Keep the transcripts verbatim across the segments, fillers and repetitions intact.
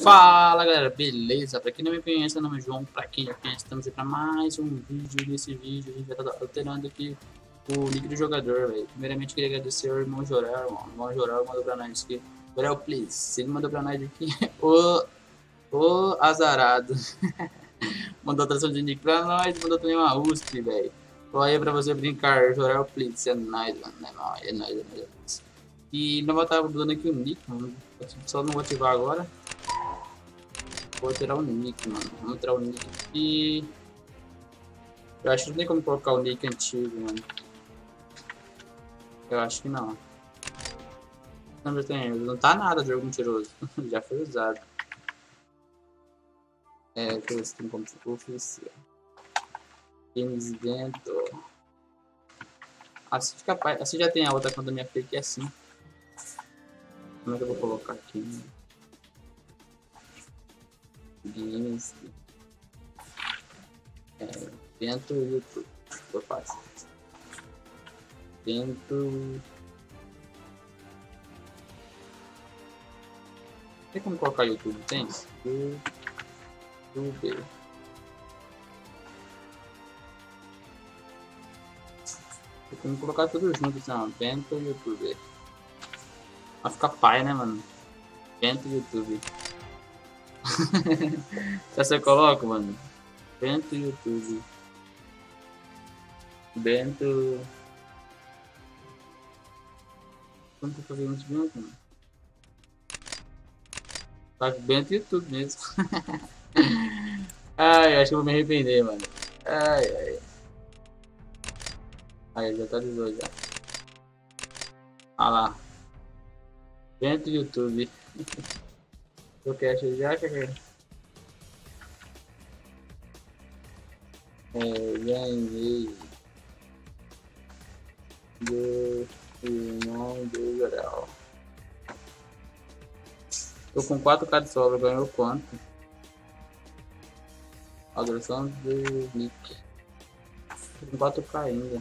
Fala galera, beleza? Pra quem não me conhece, meu nome é João. Pra quem já conhece, estamos aqui pra mais um vídeo. Nesse vídeo a gente vai estar alterando aqui o nick do jogador, velho. Primeiramente queria agradecer ao irmão Jorar, mano. O irmão Jorar mandou pra nós aqui. Jorar, please. Ele mandou pra nós aqui. O, o azarado. Mandou tração de nick pra nós, mandou também uma U S P, velho. Olha aí pra você brincar, Jorar, please. É nóis, mano. É nóis, é nóis, é nóis. E não vou estar dando aqui o nick, mano. Só não vou ativar agora. Vou tirar o nick, mano. Vamos tirar o nick aqui. Eu acho que não tem como colocar o nick antigo, mano. Eu acho que não. Não, tem, não tá nada de jogo mentiroso. Já foi usado. É, deixa eu ver se tem como ficou oficial. Games dentro. Assim fica. Assim já tem a outra conta da minha filha que é assim. Como é que eu vou colocar aqui? Games. É, dentro do YouTube. Eu faço. Dentro. Tem como colocar YouTube? Tem? YouTube. Tem como colocar tudo junto, não. Dentro do YouTube. Vai ficar pai, né, mano? Dentro do YouTube. Se você coloca, mano. Dentro do YouTube. Dentro. Como que eu tô fazendo isso junto, mano? Tá dentro do YouTube mesmo. Ai, acho que eu vou me arrepender, mano. Ai, ai. Aí, já atualizou já. Ah lá. Dentro do YouTube. Eu quero já que é. Ganhei do irmão do Jorel. Tô com quatro K de sobra, ganhou quanto? A duração do nick. Tô com quatro K ainda.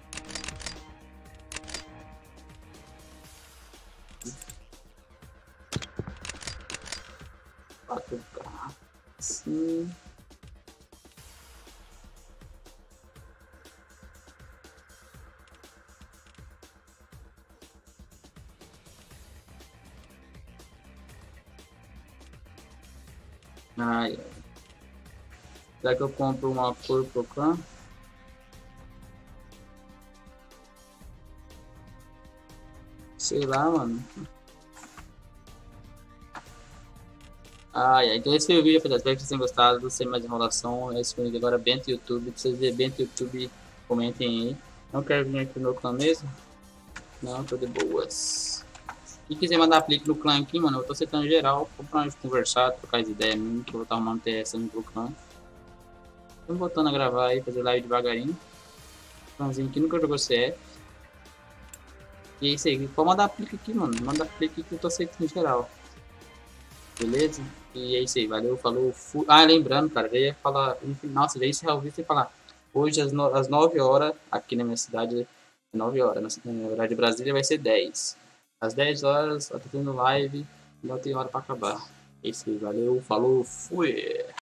quatro K. Sim. Ai, será que eu compro uma cor pro clã? Sei lá, mano. Ai, ai, então esse foi o vídeo, pessoal. Espero que vocês tenham gostado. Sem mais enrolação, esse vídeo agora é Bento YouTube. Pra vocês verem Bento YouTube, comentem aí. Não quero vir aqui no clã mesmo? Não, tô de boas. Quem quiser mandar aplique no clã aqui, mano, eu tô aceitando geral. Pra nós conversar, trocar as ideias mesmo, que eu vou estar arrumando T S no clã. Estamos voltando a gravar aí, fazer live devagarinho. Clãzinho que nunca jogou C F. E é isso aí, pode mandar aplique aqui, mano. Manda aplique aqui que eu tô aceitando geral. Beleza? E é isso aí, valeu, falou. Fui. Ah, lembrando, cara, já ia falar. Nossa, já ia encerrar o vídeo e falar. Hoje, às, no... às nove horas, aqui na minha cidade, nove horas. Na verdade, de Brasília vai ser dez. Às dez horas, eu tô tendo live, não tem hora pra acabar. É isso aí, valeu, falou, fui.